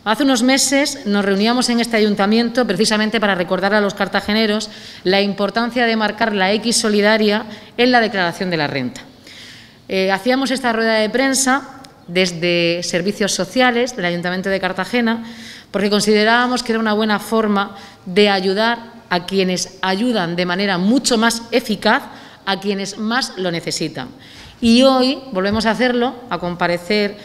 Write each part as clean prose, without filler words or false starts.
Hace unos meses nos reuníamos en este ayuntamiento precisamente para recordar a los cartageneros la importancia de marcar la X solidaria en la declaración de la renta. Hacíamos esta rueda de prensa desde Servicios Sociales del Ayuntamiento de Cartagena porque considerábamos que era una buena forma de ayudar a quienes ayudan de manera mucho más eficaz a quienes más lo necesitan. Y hoy volvemos a hacerlo, a comparecer.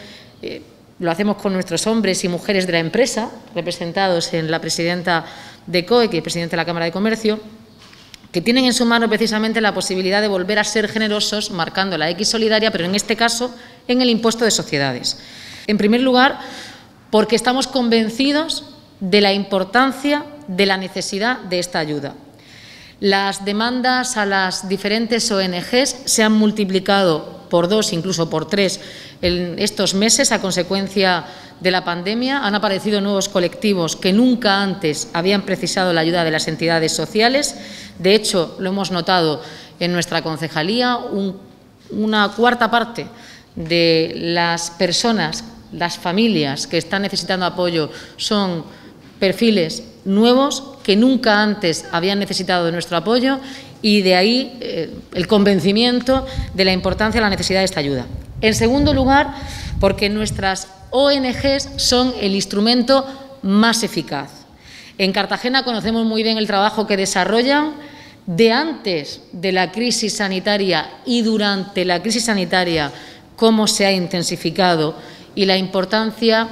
Lo hacemos con nuestros hombres y mujeres de la empresa, representados en la presidenta de COEC y el presidente de la Cámara de Comercio, que tienen en su mano precisamente la posibilidad de volver a ser generosos marcando la X solidaria, pero en este caso en el impuesto de sociedades. En primer lugar, porque estamos convencidos de la importancia, de la necesidad de esta ayuda. Las demandas a las diferentes ONGs se han multiplicado por 2, incluso por 3, en estos meses a consecuencia de la pandemia. Han aparecido nuevos colectivos que nunca antes habían precisado la ayuda de las entidades sociales. De hecho, lo hemos notado en nuestra concejalía, una cuarta parte de las personas, las familias que están necesitando apoyo son perfiles nuevos que nunca antes habían necesitado de nuestro apoyo y de ahí el convencimiento de la importancia y la necesidad de esta ayuda. En segundo lugar, porque nuestras ONGs son el instrumento más eficaz. En Cartagena conocemos muy bien el trabajo que desarrollan de antes de la crisis sanitaria y durante la crisis sanitaria, cómo se ha intensificado y la importancia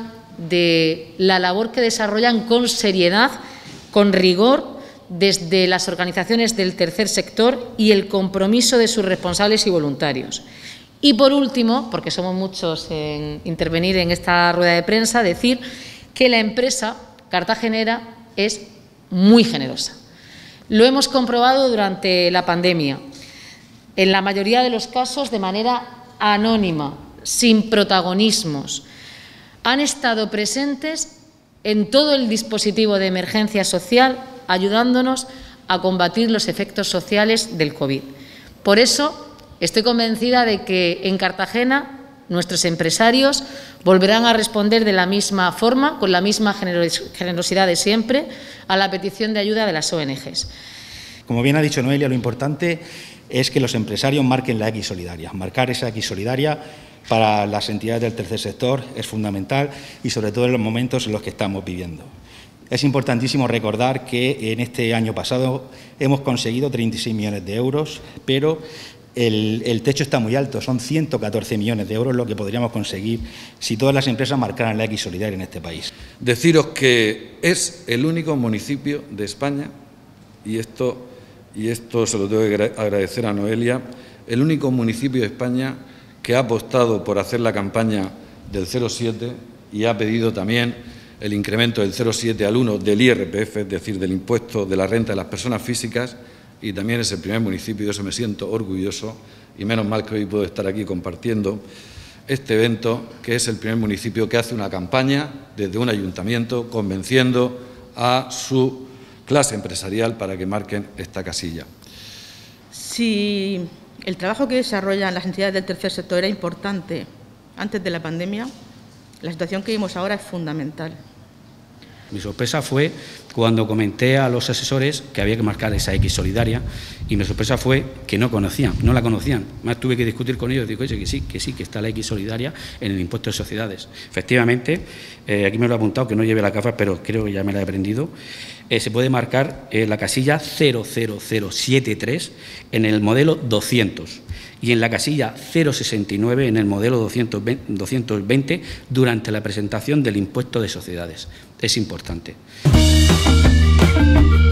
de la labor que desarrollan con seriedad, con rigor, desde las organizaciones del tercer sector y el compromiso de sus responsables y voluntarios. Y por último, porque somos muchos en intervenir en esta rueda de prensa, decir que la empresa cartagenera es muy generosa. Lo hemos comprobado durante la pandemia, en la mayoría de los casos de manera anónima, sin protagonismos. Han estado presentes en todo el dispositivo de emergencia social, ayudándonos a combatir los efectos sociales del COVID. Por eso, estoy convencida de que en Cartagena nuestros empresarios volverán a responder de la misma forma, con la misma generosidad de siempre, a la petición de ayuda de las ONGs. Como bien ha dicho Noelia, lo importante es que los empresarios marquen la X solidaria. Marcar esa X solidaria para las entidades del tercer sector es fundamental y sobre todo en los momentos en los que estamos viviendo. Es importantísimo recordar que en este año pasado hemos conseguido 36 millones de euros, pero el techo está muy alto, son 114 millones de euros lo que podríamos conseguir si todas las empresas marcaran la X solidaria en este país. Deciros que es el único municipio de España, y esto se lo tengo que agradecer a Noelia, el único municipio de España que ha apostado por hacer la campaña del 0,7 y ha pedido también el incremento del 0,7 al 1 del IRPF, es decir, del impuesto de la renta de las personas físicas, y también es el primer municipio, y de eso me siento orgulloso, y menos mal que hoy puedo estar aquí compartiendo este evento, que es el primer municipio que hace una campaña desde un ayuntamiento convenciendo a su clase empresarial para que marquen esta casilla. Si el trabajo que desarrollan las entidades del tercer sector era importante antes de la pandemia, la situación que vivimos ahora es fundamental. Mi sorpresa fue cuando comenté a los asesores que había que marcar esa X solidaria y mi sorpresa fue que no la conocían. Más tuve que discutir con ellos, digo, oye, que está la X solidaria en el impuesto de sociedades. Efectivamente, aquí me lo he apuntado, que no lleve la gafas, pero creo que ya me la he aprendido. Se puede marcar la casilla 00073 en el modelo 200 y en la casilla 069 en el modelo 220 durante la presentación del impuesto de sociedades. Es importante.